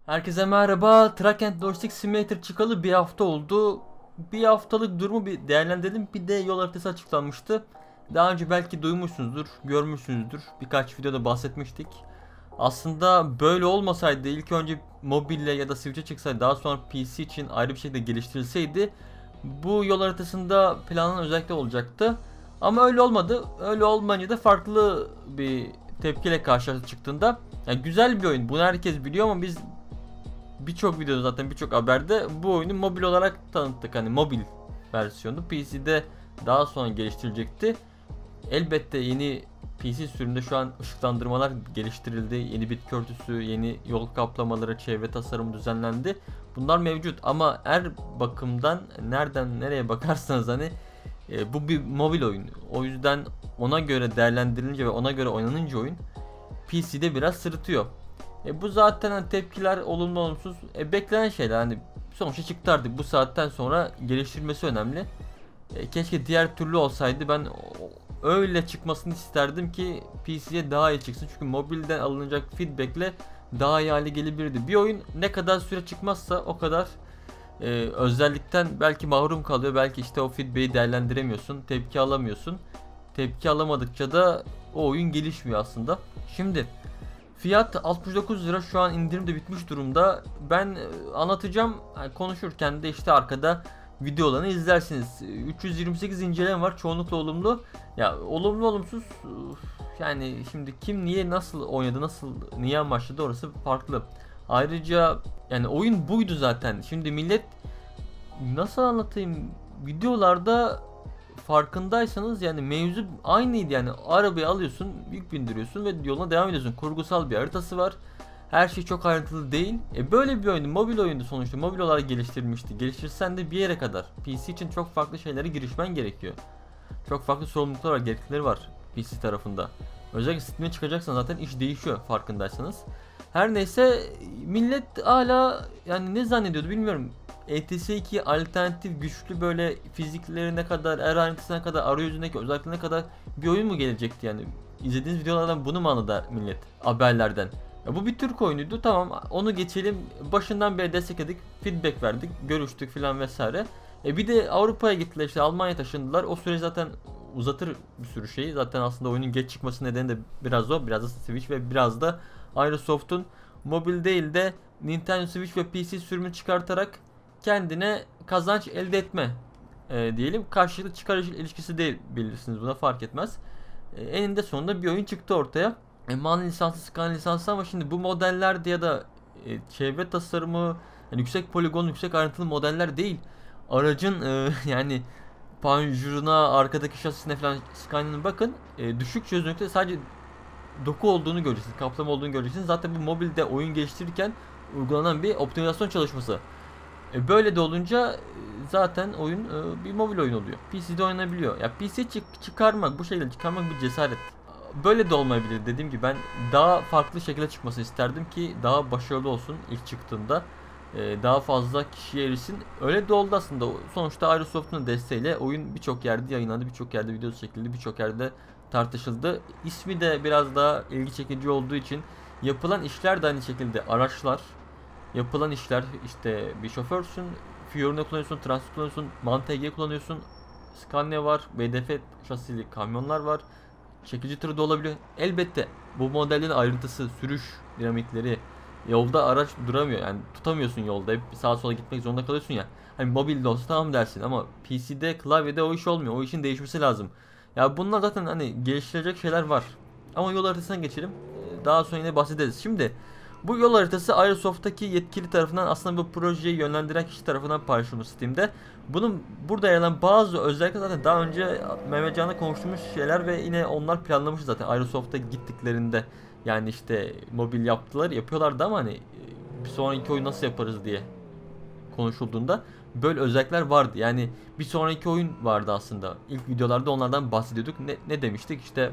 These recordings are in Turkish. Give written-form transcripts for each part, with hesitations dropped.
Herkese merhaba. Truck and Logistic Simulator çıkalı bir hafta oldu. Bir haftalık durumu bir değerlendirelim. Bir de yol haritası açıklanmıştı. Daha önce belki duymuşsunuzdur, görmüşsünüzdür. Birkaç videoda bahsetmiştik. Aslında böyle olmasaydı, ilk önce mobille ya da Switch'e çıksaydı, daha sonra PC için ayrı bir şekilde geliştirilseydi, bu yol haritasında planlanan özellikle olacaktı. Ama öyle olmadı. Öyle olmayınca da farklı bir tepkiyle karşılaştık çıktığında. Yani güzel bir oyun. Bunu herkes biliyor ama biz birçok videoda, zaten birçok haberde bu oyunu mobil olarak tanıttık. Hani mobil versiyonu PC'de daha sonra geliştirilecekti. Elbette yeni PC sürümünde şu an ışıklandırmalar geliştirildi. Yeni bitki örtüsü, yeni yol kaplamaları, çevre tasarımı düzenlendi. Bunlar mevcut ama her bakımdan nereden nereye bakarsanız hani bu bir mobil oyun. O yüzden ona göre değerlendirilince ve ona göre oynanınca oyun PC'de biraz sırıtıyor. Bu zaten hani tepkiler olumlu olumsuz beklenen şeyler. Hani sonuçta çıktı artık, bu saatten sonra geliştirilmesi önemli. Keşke diğer türlü olsaydı, ben öyle çıkmasını isterdim ki PC'ye daha iyi çıksın. Çünkü mobilden alınacak feedbackle daha iyi hale gelebilirdi. Bir oyun ne kadar süre çıkmazsa o kadar özellikten belki mahrum kalıyor. Belki işte o feedback'i değerlendiremiyorsun, tepki alamıyorsun. Tepki alamadıkça da o oyun gelişmiyor aslında. Şimdi fiyat 69 lira, şu an indirim de bitmiş durumda. Ben anlatacağım, yani konuşurken de işte arkada videolarını izlersiniz. 328 inceleme var, çoğunlukla olumlu. Ya olumlu olumsuz, yani şimdi kim niye nasıl oynadı, nasıl niye amaçladı, orası farklı. Ayrıca yani oyun buydu zaten. Şimdi millet, nasıl anlatayım, videolarda farkındaysanız yani mevzu aynıydı. Yani arabayı alıyorsun, yük bindiriyorsun ve yoluna devam ediyorsun. Kurgusal bir haritası var. Her şey çok ayrıntılı değil. Böyle bir oyundu, mobil oyundu sonuçta. Mobil olarak geliştirilmişti. Geliştirsen de bir yere kadar. PC için çok farklı şeylere girişmen gerekiyor. Çok farklı sorumluluklar var, gereklilikleri var PC tarafında. Özellikle Steam'e çıkacaksan zaten iş değişiyor, farkındaysanız. Her neyse, millet hala yani ne zannediyordu bilmiyorum. ETS2 alternatif, güçlü, böyle fiziklerine kadar, her ayrıntısına kadar, arayüzündeki özelliklerine kadar bir oyun mu gelecekti yani? İzlediğiniz videolardan bunu mu anladı millet, haberlerden? Ya bu bir Türk oyunuydu, tamam, onu geçelim. Başından beri destekledik, feedback verdik, görüştük filan vesaire. Bir de Avrupa'ya gittiler, işte Almanya taşındılar. O süreç zaten uzatır bir sürü şeyi. Zaten aslında oyunun geç çıkması nedeni de biraz o. Biraz da Switch ve biraz da Microsoft'un mobil değil de Nintendo Switch ve PC sürümünü çıkartarak kendine kazanç elde etme diyelim. Karşılıklı çıkar ilişkisi de bilirsiniz, buna fark etmez. Eninde sonunda bir oyun çıktı ortaya. MAN lisanslı, Scan lisanslı, ama şimdi bu modellerde ya da çevre tasarımı, yani yüksek poligon, yüksek ayrıntılı modeller değil. Aracın yani panjuruna, arkadaki şasisine falan, Scania'nın bakın düşük çözünürlükte sadece doku olduğunu göreceksiniz, kaplama olduğunu göreceksiniz. Zaten bu mobilde oyun geliştirirken uygulanan bir optimizasyon çalışması. Böyle de olunca zaten oyun bir mobil oyun oluyor. PC'de oynanabiliyor. Ya PC çıkarmak, bu şekilde çıkarmak bir cesaret. Böyle de olmayabilir. Dediğim gibi ben daha farklı şekilde çıkmasını isterdim ki daha başarılı olsun ilk çıktığında. Daha fazla kişiye erişsin. Öyle de oldu aslında. Sonuçta Microsoft'un desteğiyle oyun birçok yerde yayınlandı, birçok yerde videosu çekildi, birçok yerde tartışıldı. İsmi de biraz daha ilgi çekici olduğu için yapılan işler de aynı şekilde, araçlar, yapılan işler, işte bir şoförsün, Fiorino kullanıyorsun, Transit kullanıyorsun, MAN TG kullanıyorsun, Scania var, BDF şasili kamyonlar var, çekici tırı da olabiliyor. Elbette bu modellerin ayrıntısı, sürüş dinamikleri, yolda araç duramıyor, yani tutamıyorsun yolda, hep sağa sola gitmek zorunda kalıyorsun ya. Hani mobilde olsa tamam dersin ama PC'de, klavyede o iş olmuyor. O işin değişmesi lazım. Ya bunlar zaten hani geliştirecek şeyler var. Ama yol haritasına geçelim. Daha sonra yine bahsederiz. Şimdi bu yol haritası Aerosoft'taki yetkili tarafından, aslında bu projeyi yönlendiren kişi tarafından paylaşılmış Steam'de. Bunun burada yer alan bazı özellikle zaten daha önce Mehmetcan'la konuştuğumuz şeyler ve yine onlar planlamış zaten Aerosoft'a gittiklerinde. Yani işte mobil yapıyorlardı ama hani bir sonraki oyun nasıl yaparız diye konuşulduğunda böyle özellikler vardı. Yani bir sonraki oyun vardı aslında. İlk videolarda onlardan bahsediyorduk. Ne demiştik? İşte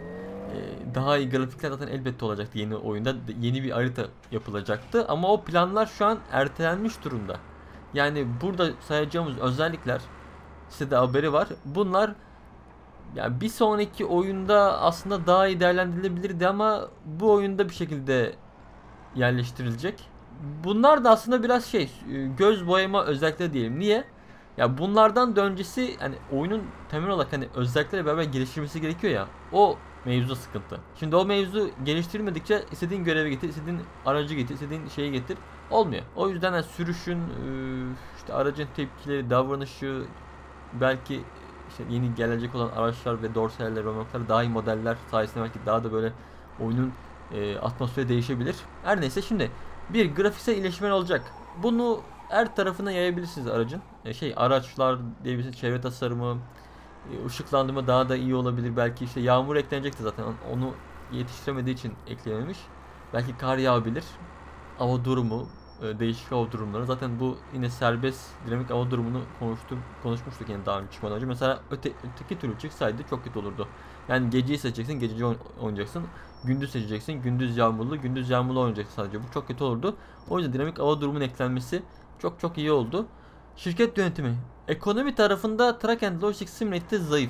daha iyi grafikler zaten elbette olacaktı yeni oyunda. Yeni bir harita yapılacaktı. Ama o planlar şu an ertelenmiş durumda. Yani burada sayacağımız özellikler, sitede haberi var. Bunlar yani bir sonraki oyunda aslında daha iyi değerlendirilebilirdi ama bu oyunda bir şekilde yerleştirilecek. Bunlar da aslında biraz şey, göz boyama özellikleri diyelim. Niye? Ya bunlardan da öncesi hani oyunun temel olarak hani özelliklerle beraber geliştirilmesi gerekiyor ya. O mevzu sıkıntı. Şimdi o mevzu geliştirilmedikçe istediğin görevi getir, istediğin aracı getir, istediğin şeyi getir olmuyor. O yüzden hani sürüşün, işte aracın tepkileri, davranışı, belki işte yeni gelecek olan araçlar ve dorseler, remorklar, daha iyi modeller sayesinde belki daha da böyle oyunun atmosferi değişebilir. Her neyse, şimdi bir grafiksel iyileşme olacak. Bunu her tarafına yayabilirsiniz aracın. Araçlar diyebilirsiniz, çevre tasarımı, ışıklandırma daha da iyi olabilir. Belki işte yağmur eklenecekti zaten. Onu yetiştiremediği için eklememiş. Belki kar yağabilir. Hava durumu, değişik hava durumları. Zaten bu yine serbest dinamik hava durumunu konuşmuştuk yani daha önce çıkmadan önce. Mesela öteki türlü çıksaydı çok kötü olurdu. Yani geceyi seçeceksin, gececi oynayacaksın. Gündüz seçeceksin, gündüz yağmurlu oynayacaksın sadece. Bu çok kötü olurdu. O yüzden dinamik hava durumunun eklenmesi çok çok iyi oldu. Şirket yönetimi. Ekonomi tarafında Truck and Logistics Simulator zayıf.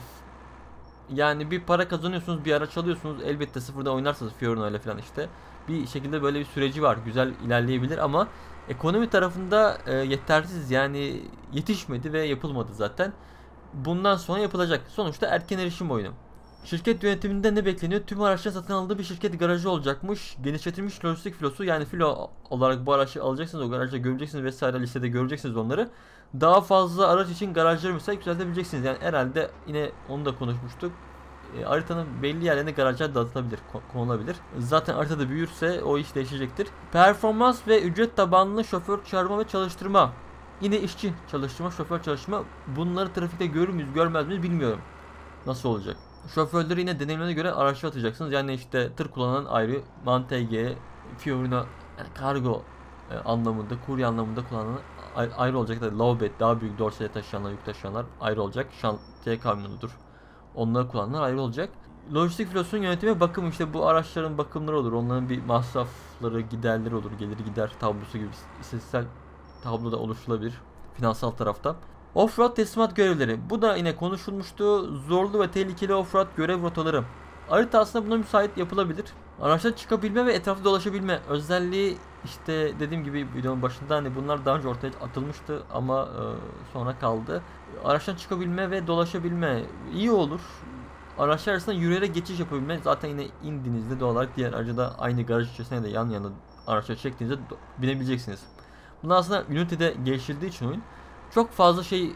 Yani bir para kazanıyorsunuz, bir araç alıyorsunuz. Elbette sıfırdan oynarsanız Fiorino ile falan işte bir şekilde böyle bir süreci var. Güzel ilerleyebilir ama ekonomi tarafında yetersiz, yani yetişmedi ve yapılmadı zaten. Bundan sonra yapılacak. Sonuçta erken erişim oyunu. Şirket yönetiminde ne bekleniyor? Tüm araçların satın alındığı bir şirket garajı olacakmış. Genişletilmiş lojistik filosu, yani filo olarak bu araçları alacaksınız, o garajda göreceksiniz vesaire, listede göreceksiniz onları. Daha fazla araç için garajları mesela yükseltebileceksiniz. Yani herhalde yine onu da konuşmuştuk. Haritanın belli yerlerine garajlar dağıtılabilir, konulabilir. Zaten haritada büyürse o iş değişecektir. Performans ve ücret tabanlı şoför çağırma ve çalıştırma. Yine işçi çalıştırma, şoför çalıştırma. Bunları trafikte görür müyüz, görmez miyiz bilmiyorum. Nasıl olacak? Şoförleri yine deneyimlerine göre araçlar atacaksınız. Yani işte tır kullanan ayrı, MAN-TG, Fiorino, yani kargo anlamında, kurye anlamında kullanan ayrı olacak. Low bed, daha büyük dorseye taşıyanlar, yük taşıyanlar ayrı olacak. Şantiye kamyonudur, onları kullananlar ayrı olacak. Lojistik filosunun yönetimi, bakım, işte bu araçların bakımları olur. Onların bir masrafları, giderleri olur. Gelir gider tablosu gibi istatistiksel tablo da oluşturulabilir finansal tarafta. Offroad teslimat görevleri. Bu da yine konuşulmuştu. Zorlu ve tehlikeli offroad görev rotaları. Harita aslında buna müsait yapılabilir. Araçtan çıkabilme ve etrafta dolaşabilme özelliği, işte dediğim gibi videonun başında hani bunlar daha önce ortaya atılmıştı ama sonra kaldı. Araçtan çıkabilme ve dolaşabilme iyi olur. Araçlar arasında yürüyerek geçiş yapabilme. Zaten yine indiğinizde doğal olarak diğer aracı da aynı garaj içerisinde de yan yana araçlar çektiğinizde binebileceksiniz. Bunlar aslında Unity'de geliştirdiği için oyun çok fazla şeye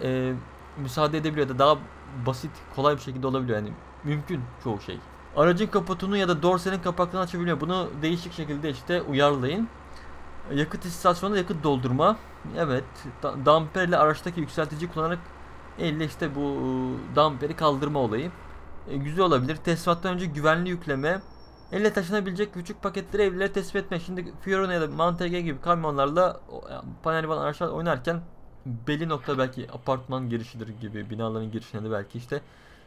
müsaade edebiliyor da daha basit, kolay bir şekilde olabiliyor, yani mümkün çoğu şey. Aracın kaputunu ya da dorsenin kapaklarını açabiliyor. Bunu değişik şekilde işte uyarlayın. Yakıt istasyonunda yakıt doldurma. Evet, damperle araçtaki yükseltici kullanarak elle işte bu damperi kaldırma olayı. Güzel olabilir. Teslimattan önce güvenli yükleme. Elle taşınabilecek küçük paketleri evlere teslim etme. Şimdi Fiorino ya da MAN-TG gibi kamyonlarla panel van araçlar oynarken belli nokta belki apartman girişidir gibi, binaların girişine de belki işte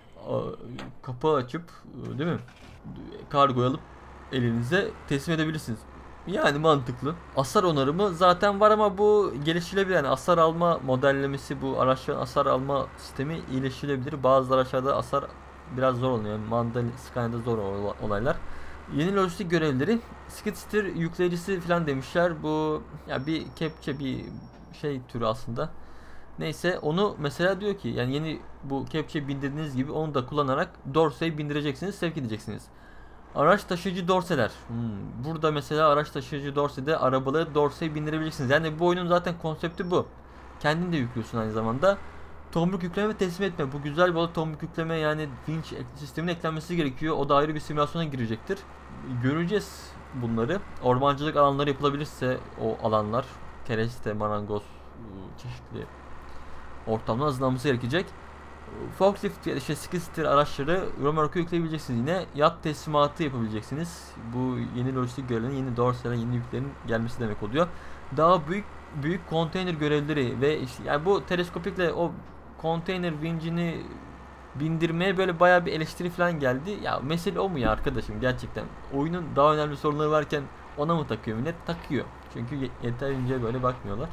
kapağı açıp değil mi, kargo alıp elinize teslim edebilirsiniz. Yani mantıklı. Hasar onarımı zaten var ama bu geliştirilebilir. Yani hasar alma modellemesi, bu araçların hasar alma sistemi iyileştirilebilir. Bazı araçlarda hasar biraz zor oluyor. Yani Mandal, Scania'da zor olaylar. Yeni lojistik görevleri, skid steer yükleyicisi falan demişler. Bu ya bir kepçe, bir şey türü aslında. Neyse, onu mesela diyor ki yani yeni bu kepçe bindirdiğiniz gibi onu da kullanarak dorseyi bindireceksiniz, sevk edeceksiniz. Araç taşıyıcı dorseler. Burada mesela araç taşıyıcı dorsede arabaları dorseye bindirebileceksiniz. Yani bu oyunun zaten konsepti bu. Kendin de yüklüyorsun aynı zamanda. Tomruk yükleme ve teslim etme. Bu güzel bir tomruk yükleme, yani vinç sistemine eklenmesi gerekiyor. O da ayrı bir simülasyona girecektir. Göreceğiz bunları. Ormancılık alanları yapılabilirse o alanlar, kereste, marangoz, çeşitli ortamda hızlanması gerekecek. Forklift ya da işte skid steer araçları römorka yükleyebileceksiniz yine. Yat teslimatı yapabileceksiniz. Bu yeni lojistik görevlerin, yeni dorseler, yeni yüklerin gelmesi demek oluyor. Daha büyük konteyner görevleri ve işte yani bu teleskopikle o konteyner vincini bindirmeye böyle bayağı bir eleştiri falan geldi. Ya mesele o mu ya arkadaşım, gerçekten? Oyunun daha önemli sorunları varken ona mı takıyor millet? Takıyor. Çünkü yeterince böyle bakmıyorlar.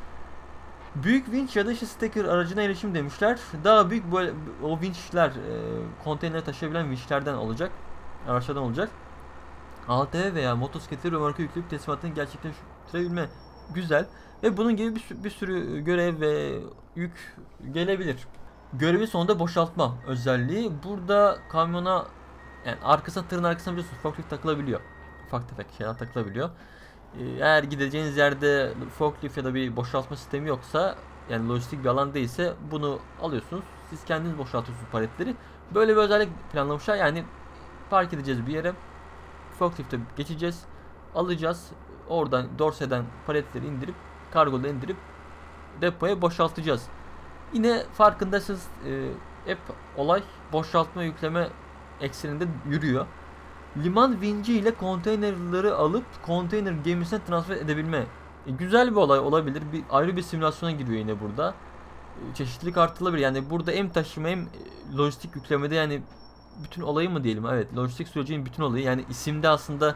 Büyük vinç ya da işte stacker aracına erişim demişler. Daha büyük böyle o vinçler, konteyneri taşıyabilen vinçlerden olacak. Araçlardan olacak. ATV veya motosikleti römorka yükleyip teslimatını gerçekleştirebilme. Güzel. Ve bunun gibi bir sürü görev ve yük gelebilir. Görevin sonunda boşaltma özelliği. Burada kamyona, yani arkasına, tırın arkasına biliyorsunuz forklift takılabiliyor. Ufak tefek şeyler takılabiliyor. Eğer gideceğiniz yerde forklift ya da bir boşaltma sistemi yoksa, yani lojistik bir alan değilse, bunu alıyorsunuz. Siz kendiniz boşaltıyorsunuz paletleri. Böyle bir özellik planlamışlar. Yani park edeceğiz bir yere. Forklift'e geçeceğiz. Alacağız. Oradan dorseden paletleri indirip, kargoda indirip depoya boşaltacağız. Yine farkındasınız, hep olay boşaltma yükleme ekseninde yürüyor. Liman vinci ile konteynerleri alıp konteyner gemisine transfer edebilme. Güzel bir olay olabilir. Ayrı bir simülasyona giriyor yine burada. Çeşitlilik artırılabilir. Yani burada hem taşıma hem lojistik yüklemede, yani bütün olayı mı diyelim? Evet, lojistik sürecinin bütün olayı. Yani isimde aslında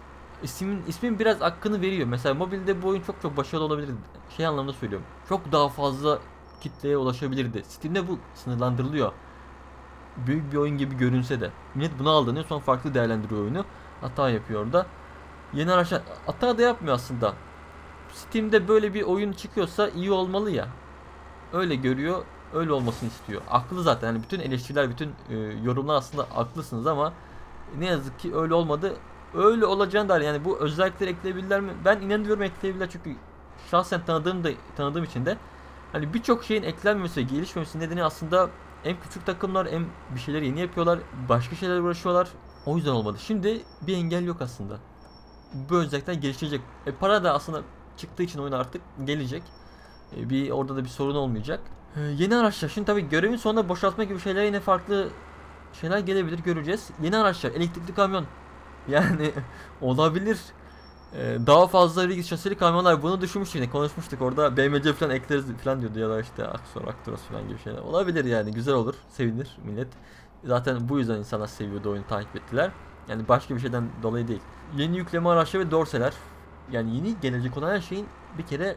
ismin biraz hakkını veriyor. Mesela mobilde bu oyun çok başarılı olabilir. Şey anlamda söylüyorum. Çok daha fazla kitleye ulaşabilirdi. Steam'de bu sınırlandırılıyor. Büyük bir oyun gibi görünse de. Millet buna aldanıyor, sonra farklı değerlendiriyor oyunu. Hata yapıyor da. Yeni araçlar hata da yapmıyor aslında. Steam'de böyle bir oyun çıkıyorsa iyi olmalı ya. Öyle görüyor, öyle olmasını istiyor. Aklı zaten. Yani bütün eleştiriler, bütün yorumlar aslında haklısınız ama ne yazık ki öyle olmadı. Öyle olacağını da, yani bu özellikleri ekleyebilirler mi? Ben inanıyorum ekleyebilirler, çünkü şahsen tanıdığım için de hani birçok şeyin eklenmemesi, gelişmemesi nedeni aslında hem küçük takımlar hem bir şeyler yeni yapıyorlar, başka şeyler uğraşıyorlar. O yüzden olmadı. Şimdi bir engel yok aslında. Bu özellikler gelişecek. Para da aslında çıktığı için oyun artık gelecek. Orada da bir sorun olmayacak. Yeni araçlar. Şimdi tabii görevin sonunda boşaltma gibi şeyler, yine farklı şeyler gelebilir, göreceğiz. Yeni araçlar, elektrikli kamyon. Yani olabilir. Daha fazla rigid şasili kamyonlar, bunu düşünmüştük, yine konuşmuştuk orada, BMC falan ekleriz falan diyordu, ya da işte Aksor, Aktoros falan gibi şeyler. Olabilir yani, güzel olur, sevinir millet. Zaten bu yüzden insanlar seviyordu, oyunu takip ettiler. Yani başka bir şeyden dolayı değil. Yeni yükleme araçları ve dorseler. Yani yeni gelecek olan her şeyin bir kere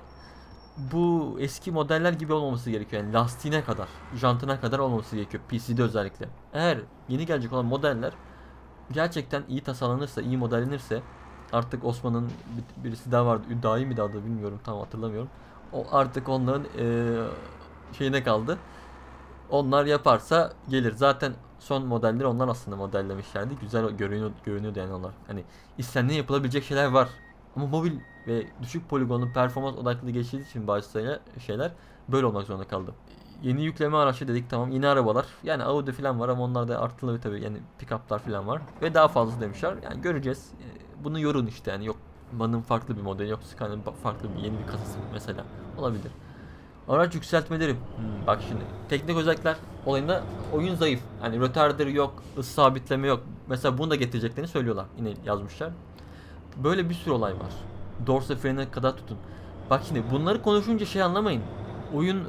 bu eski modeller gibi olmaması gerekiyor. Yani lastiğine kadar, jantına kadar olmaması gerekiyor PC'de özellikle. Eğer yeni gelecek olan modeller gerçekten iyi tasarlanırsa, iyi modellenirse, artık Osman'ın birisi daha vardı, Üdayi miydi adı, bilmiyorum, tam hatırlamıyorum. O artık onların şeyine kaldı. Onlar yaparsa gelir. Zaten son modelleri onlar aslında modellemişlerdi. Güzel görünüyordu yani onlar. Hani istendiğinde yapılabilecek şeyler var. Ama mobil ve düşük poligonlu performans odaklı geçtiği için bazı şeyler böyle olmak zorunda kaldı. Yeni yükleme araçı dedik, tamam. Yeni arabalar. Yani Audi falan var ama onlar da artılı tabii. Yani pick-up'lar falan var. Ve daha fazla demişler. Yani göreceğiz. Bunu yorun işte, yani yok Man'ın farklı bir modeli, yok Scania'nın farklı bir yeni bir kasası mesela. Olabilir. Araç yükseltmeleri. Bak şimdi. Teknik özellikler olayında oyun zayıf. Hani retarder yok, ısı sabitleme yok. Mesela bunu da getireceklerini söylüyorlar. Yine yazmışlar. Böyle bir sürü olay var. Dorse frenine kadar tutun. Bak şimdi bunları konuşunca şey anlamayın. Oyun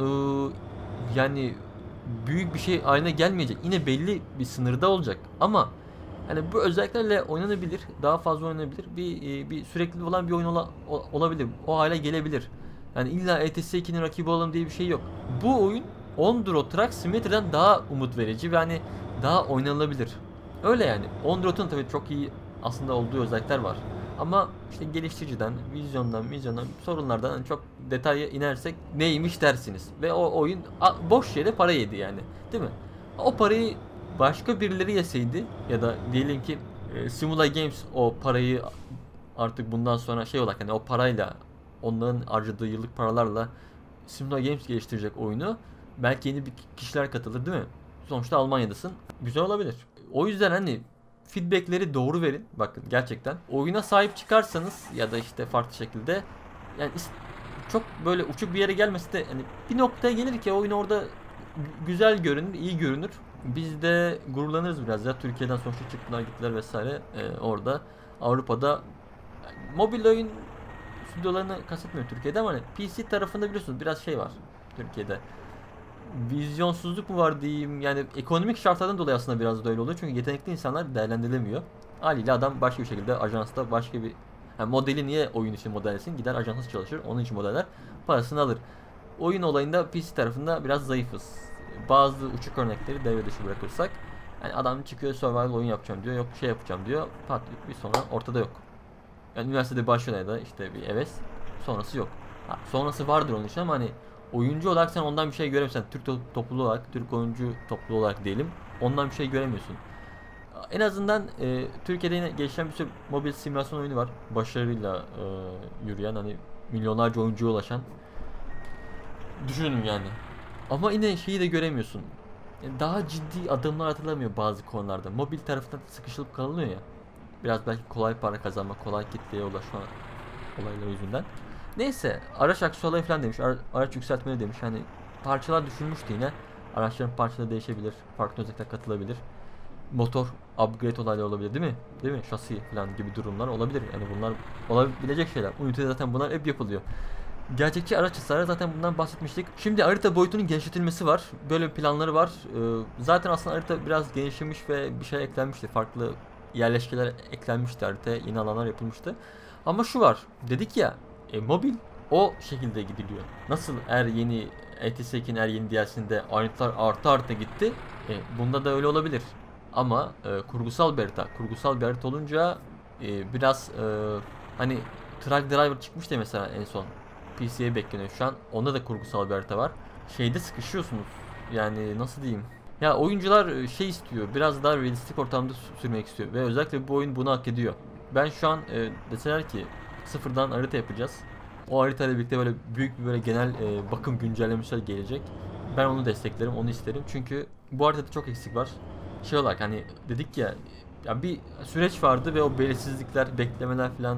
yani büyük bir şey haline gelmeyecek. Yine belli bir sınırda olacak. Ama hani bu özelliklerle oynanabilir. Daha fazla oynanabilir. Bir sürekli olan bir oyun olabilir. O hale gelebilir. Yani illa ETS 2'nin rakibi olalım diye bir şey yok. Bu oyun Onduro Truck Simulator'dan daha umut verici ve hani daha oynanılabilir. Öyle yani. Onduro'nun tabii çok iyi aslında olduğu özellikler var. Ama işte geliştiriciden, vizyondan, sorunlardan hani çok detaya inersek neymiş dersiniz. Ve o oyun boş yere para yedi yani. Değil mi? O parayı başka birileri yeseydi, ya da diyelim ki Simula Games o parayı artık bundan sonra şey olarak, hani o parayla, onların harcadığı yıllık paralarla Simula Games geliştirecek oyunu, belki yeni bir kişiler katılır, değil mi? Sonuçta Almanya'dasın. Güzel olabilir. O yüzden hani feedbackleri doğru verin. Bakın gerçekten. Oyuna sahip çıkarsanız ya da işte farklı şekilde, yani çok böyle uçuk bir yere gelmesi de hani bir noktaya gelir ki oyun orada güzel görünür, iyi görünür. Biz de gururlanırız biraz ya. Türkiye'den sonuçta çıktılar, gittiler vesaire. Orada Avrupa'da mobil oyun stüdyolarını kastetmiyorum Türkiye'de, ama hani PC tarafında biliyorsunuz biraz şey var Türkiye'de. Vizyonsuzluk mu var diyeyim, yani ekonomik şartlardan dolayı aslında biraz da öyle oluyor, çünkü yetenekli insanlar değerlendirilemiyor. Haliyle adam başka bir şekilde ajansta başka bir, yani modeli niye oyun için modellesin, gider ajansta çalışır, onun için modeller, parasını alır. Oyun olayında PC tarafında biraz zayıfız. Bazı uçuk örnekleri devre dışı bırakırsak. Yani adam çıkıyor survival oyun yapacağım diyor. Yok şey yapacağım diyor. Pat bir sonra ortada yok. Yani üniversitede başlıyor ya da işte bir heves. Sonrası yok. Ha, sonrası vardır onun için ama hani oyuncu olarak sen ondan bir şey göremiyorsun. Türk topluluğu olarak, Türk oyuncu topluluğu olarak diyelim. Ondan bir şey göremiyorsun. En azından Türkiye'de yine gelişen bir sürü mobil simülasyon oyunu var. Başarıyla yürüyen hani milyonlarca oyuncuya ulaşan. Düşünün yani. Ama yine şeyi de göremiyorsun. Daha ciddi adımlar atılamıyor bazı konularda. Mobil tarafından sıkışılıp kalınıyor ya. Biraz belki kolay para kazanma, kolay kitleye ulaşma olayları yüzünden. Neyse, araç aksesuarları falan demiş. Araç yükseltmeli demiş. Hani parçalar düşünmüştü yine. Araçların parçaları değişebilir. Farklı özellikler katılabilir. Motor upgrade olayları olabilir değil mi? Değil mi? Şasi falan gibi durumlar olabilir. Yani bunlar olabilecek şeyler. Unity'de zaten bunlar hep yapılıyor. Gerçekçi araç tasarımı zaten bundan bahsetmiştik. Şimdi harita boyutunun genişletilmesi var. Böyle planları var. Zaten aslında harita biraz genişlemiş ve bir şey eklenmişti. Farklı yerleşkeler eklenmişti haritaya. Yeni alanlar yapılmıştı. Ama şu var. Dedik ya mobil o şekilde gidiliyor. Nasıl eğer yeni ETS2'nin her yeni DLC'sinde ayrıntılar artı artı gitti. Bunda da öyle olabilir. Ama kurgusal bir harita. Kurgusal bir harita olunca biraz hani Truck Driver çıkmıştı mesela en son. PC'ye bekleniyor şu an. Onda da kurgusal bir harita var. Şeyde sıkışıyorsunuz. Yani nasıl diyeyim? Ya oyuncular şey istiyor. Biraz daha realistik ortamda sürmek istiyor. Ve özellikle bu oyun bunu hak ediyor. Ben şu an deseler ki sıfırdan harita yapacağız. O haritayla birlikte böyle büyük bir böyle genel bakım güncellemeleri gelecek. Ben onu desteklerim, onu isterim. Çünkü bu haritada çok eksik var. Şey olarak hani dedik ya bir süreç vardı ve o belirsizlikler, beklemeler falan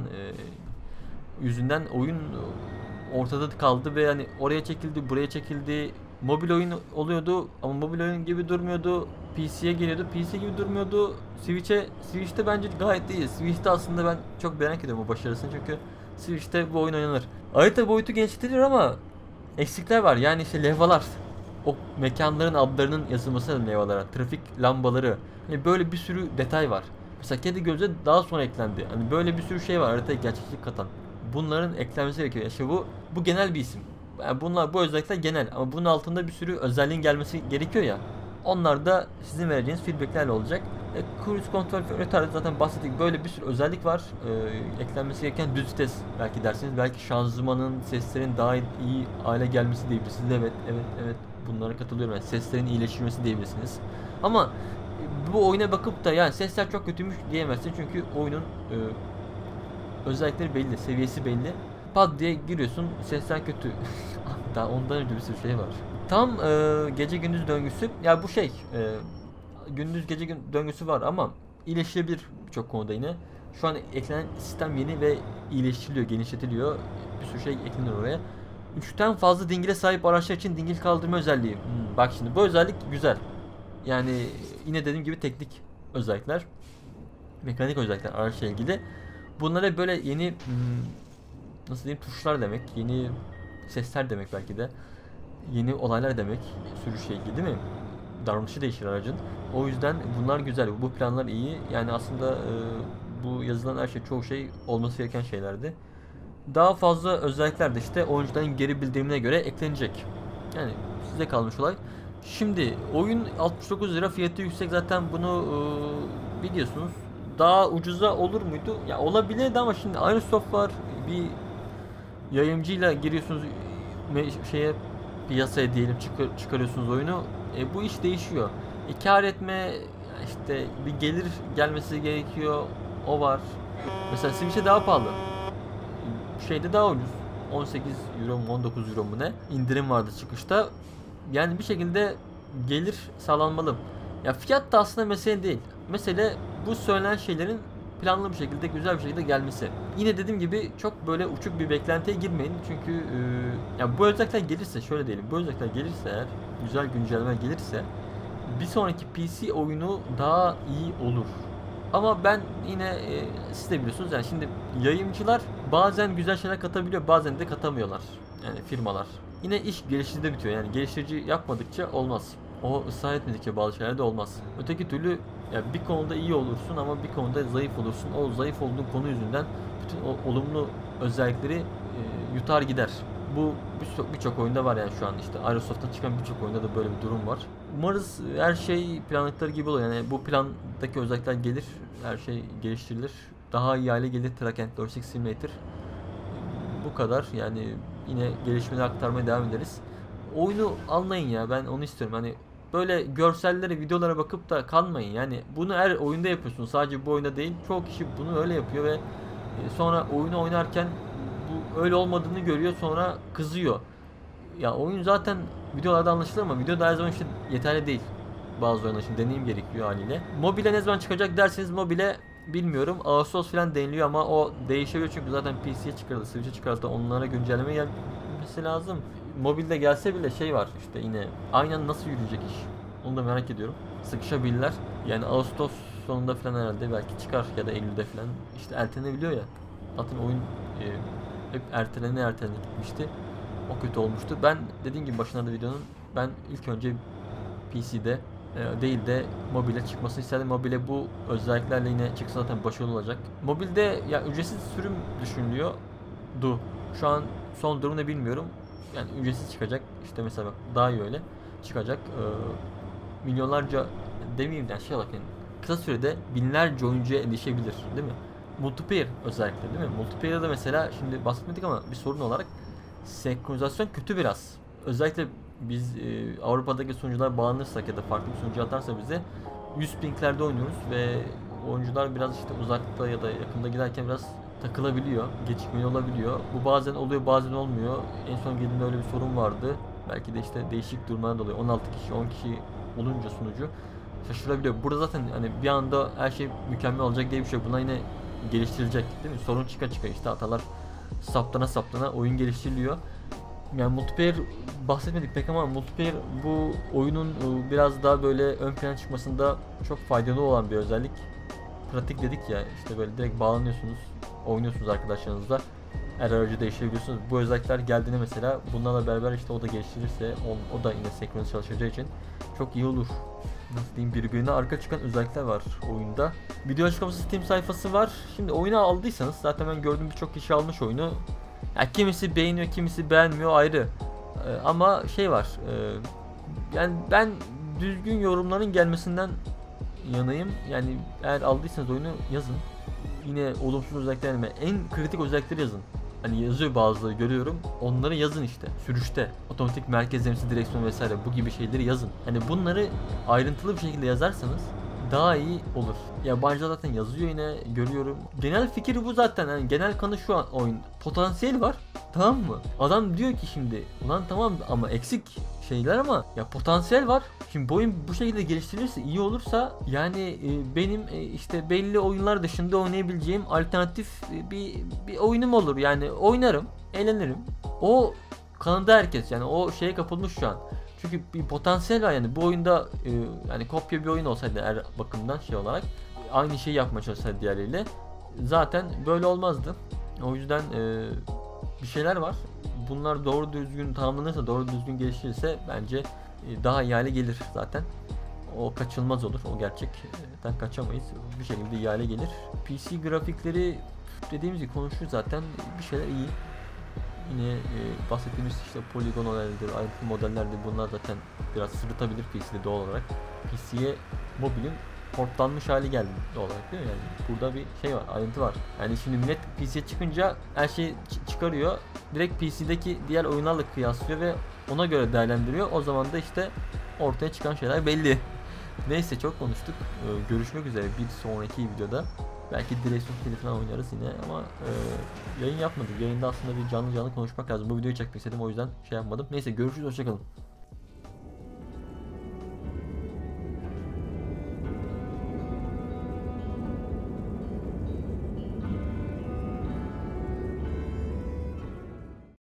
yüzünden oyun ortada kaldı ve hani oraya çekildi, buraya çekildi. Mobil oyun oluyordu ama mobil oyun gibi durmuyordu. PC'ye geliyordu, PC gibi durmuyordu. Switch'te bence gayet iyi. Switch'te aslında ben çok merak ediyorum o başarısını çünkü Switch'te bu oyun oynanır. Harita boyutu genişletilir ama eksikler var. Yani işte levhalar, o mekanların adlarının yazılması levhalara, trafik lambaları. Hani böyle bir sürü detay var. Mesela kedi gözü daha sonra eklendi. Hani böyle bir sürü şey var haritaya gerçeklik katan. Bunların eklenmesi gerekiyor. İşte bu genel bir isim. Yani bu özellikler genel ama bunun altında bir sürü özelliğin gelmesi gerekiyor ya. Onlar da sizin vereceğiniz feedbacklerle olacak. Cruise Control Retard'da zaten bahsettik. Böyle bir sürü özellik var. Eklenmesi gereken düz vites belki dersiniz. Belki şanzımanın, seslerin daha iyi hale gelmesi diyebilirsiniz. Evet. Bunlara katılıyorum. Yani seslerin iyileştirmesi diyebilirsiniz. Ama bu oyuna bakıp da yani sesler çok kötüymüş diyemezsin. Çünkü oyunun özellikleri belli, seviyesi belli. Pad diye giriyorsun, sesler kötü. Daha ondan önce bir sürü şey var. Tam gece gündüz döngüsü. Ya bu gündüz gece döngüsü var ama iyileştirebilir birçok konuda yine. Şu an eklenen sistem yeni ve iyileştiriliyor, genişletiliyor. Bir sürü şey ekleniyor oraya. 3'ten fazla dingile sahip araçlar için dingil kaldırma özelliği. Bak şimdi bu özellik güzel. Yani yine dediğim gibi teknik özellikler. Mekanik özellikler araçla ilgili. Bunlara böyle yeni nasıl diyeyim tuşlar demek, yeni sesler demek belki de. Yeni olaylar demek sürüşle ilgili değil mi? Davranışı değişir aracın. O yüzden bunlar güzel. Bu planlar iyi. Yani aslında bu yazılan her şey çoğu şey olması gereken şeylerdi. Daha fazla özellikler de işte oyuncuların geri bildirimine göre eklenecek. Yani size kalmış olay. Şimdi oyun 69 lira fiyatı yüksek zaten bunu biliyorsunuz. Daha ucuza olur muydu? Ya olabilirdi ama şimdi Airsoft var. Bir yayıncıyla giriyorsunuz şeye piyasaya diyelim çıkarıyorsunuz oyunu. Bu iş değişiyor. Kar etme işte bir gelir gelmesi gerekiyor. O var. Mesela Switch'e daha pahalı. Şeyde daha ucuz. 18 euro mu 19 euro mu ne? İndirim vardı çıkışta. Yani bir şekilde gelir sağlanmalı. Ya fiyat da aslında mesele değil. Mesele bu söylenen şeylerin planlı bir şekilde, güzel bir şekilde gelmesi. Yine dediğim gibi çok böyle uçuk bir beklentiye girmeyin. Çünkü ya bu özellikler gelirse, şöyle diyelim. Bu özellikler gelirse eğer, güzel güncelleme gelirse bir sonraki PC oyunu daha iyi olur. Ama ben yine siz de biliyorsunuz yani şimdi yayıncılar bazen güzel şeyler katabiliyor, bazen de katamıyorlar. Yani firmalar. Yine iş geliştiricide bitiyor. Yani geliştirici yapmadıkça olmaz. O ısrar etmedikçe bazı şeyler de olmaz. Öteki türlü yani bir konuda iyi olursun ama bir konuda zayıf olursun. O zayıf olduğun konu yüzünden bütün o olumlu özellikleri yutar gider. Bu birçok oyunda var yani şu an işte Airsoft'tan çıkan birçok oyunda da böyle bir durum var. Umarız her şey planladıkları gibi olur. Yani bu plandaki özellikler gelir, her şey geliştirilir. Daha iyi hale gelir Truck and Logistics Simulator. Bu kadar. Yani yine gelişmeleri aktarmaya devam ederiz. Oyunu anlayın ya, ben onu istiyorum. Hani böyle görsellere, videolara bakıp da kalmayın. Yani bunu her oyunda yapıyorsun. Sadece bu oyunda değil. Çoğu kişi bunu öyle yapıyor ve sonra oyunu oynarken bu öyle olmadığını görüyor, sonra kızıyor. Ya oyun zaten videolarda anlaşılır ama videoda her zaman işte yeterli değil. Bazı oyunlar için deneyim gerekiyor haliyle. Mobile ne zaman çıkacak derseniz, mobile bilmiyorum. Ağustos falan deniliyor ama o değişebiliyor çünkü zaten PC'ye çıkarıldı, Switch'e çıkarıldı. Onlara güncelleme gelmesi lazım. Mobilde gelse bile şey var işte, yine aynen nasıl yürüyecek iş? Onu da merak ediyorum. Sıkışabilirler. Yani Ağustos sonunda falan herhalde belki çıkar ya da Eylül'de falan. İşte ertelenebiliyor ya. Zaten oyun hep ertelene gitmişti. O kötü olmuştu. Ben dediğim gibi başında da videonun, ben ilk önce PC'de değil de mobile çıkmasını isterdim. Mobile bu özelliklerle yine çıksa zaten başarılı olacak. Mobilde ya ücretsiz sürüm düşünülüyordu. Şu an son durum ne bilmiyorum. Yani ücretsiz çıkacak. İşte mesela bak, daha iyi öyle çıkacak. Milyonlarca demeyeyim de şey olarak, yani kısa sürede binlerce oyuncuya erişebilir, değil mi? Multiplayer özellikle, değil mi? Multiplayer'da mesela şimdi bahsetmedik ama bir sorun olarak senkronizasyon kötü biraz. Özellikle biz Avrupa'daki sunucular bağlanırsak ya da farklı bir sunucu atarsa bize 100 pinglerde oynuyoruz ve oyuncular biraz işte uzakta ya da yakında giderken biraz takılabiliyor, gecikmeli olabiliyor. Bu bazen oluyor, bazen olmuyor. En son geldiğinde öyle bir sorun vardı. Belki de işte değişik durumlardan dolayı 16 kişi, 10 kişi olunca sunucu şaşırabiliyor. Burada zaten hani bir anda her şey mükemmel olacak diye bir şey yok. Buna yine geliştirilecek, değil mi? Sorun çıka işte hatalar saptana oyun geliştiriliyor. Yani multiplayer bahsetmedik pek ama multiplayer bu oyunun biraz daha böyle ön plana çıkmasında çok faydalı olan bir özellik. Pratik dedik ya, işte böyle direkt bağlanıyorsunuz, oynuyorsunuz arkadaşlarınızla. Her aracı değiştirebiliyorsunuz. Bu özellikler geldiğinde mesela bunlarla beraber işte o da geliştirirse o da yine senkronize çalışacağı için çok iyi olur. Nasıl diyeyim, birbirine arka çıkan özellikler var oyunda. Video açıklaması Steam sayfası var. Şimdi oyunu aldıysanız, zaten ben gördüğüm birçok kişi almış oyunu. Ya kimisi beğeniyor, kimisi beğenmiyor, ayrı. Ama şey var. Yani ben düzgün yorumların gelmesinden yanayım. Yani eğer aldıysanız oyunu yazın. Yine olumsuz özellikler, en kritik özellikleri yazın. Hani yazıyor, bazıları görüyorum. Onları yazın işte. Sürüşte, otomatik merkezlemesi, direksiyon vesaire, bu gibi şeyleri yazın. Hani bunları ayrıntılı bir şekilde yazarsanız daha iyi olur. Yabancılar zaten yazıyor, yine görüyorum. Genel fikri bu zaten. Yani genel kanı şu an oyun. Potansiyel var. Tamam mı? Adam diyor ki şimdi, ulan tamam ama eksik şeyler, ama ya potansiyel var. Şimdi bu oyun bu şekilde geliştirilirse, iyi olursa yani benim işte belli oyunlar dışında oynayabileceğim alternatif bir oyunum olur. Yani oynarım, eğlenirim. O kanıda herkes, yani o şeye kapılmış şu an. Çünkü bir potansiyel var yani bu oyunda, yani kopya bir oyun olsaydı her bakımdan şey olarak aynı şeyi yapmaya çalışsaydı diğerleriyle, zaten böyle olmazdı. O yüzden bir şeyler var. Bunlar doğru düzgün tamamlanırsa, doğru düzgün geliştirirse bence daha iyi hale gelir zaten. O kaçılmaz olur. O gerçekten kaçamayız. Bir şekilde iyi hale gelir. PC grafikleri dediğimiz gibi konuşuyor zaten. Bir şeyler iyi. Yine bahsettiğimiz işte poligon modellerdir, ayrıntılı modellerdir. Bunlar zaten biraz sırıtabilir PC'de doğal olarak. PC'ye mobilin portlanmış hali geldi doğal olarak, değil mi? Yani burada bir şey var, ayrıntı var. Yani şimdi millet PC'ye çıkınca her şeyi çıkarıyor. Direkt PC'deki diğer oyunlarla kıyaslıyor ve ona göre değerlendiriyor. O zaman da işte ortaya çıkan şeyler belli. Neyse, çok konuştuk. Görüşmek üzere bir sonraki videoda. Belki direksiyon kili falan oynarız yine ama yayın yapmadık. Yayında aslında bir canlı konuşmak lazım. Bu videoyu çekmek istedim, o yüzden şey yapmadım. Neyse, görüşürüz, hoşçakalın.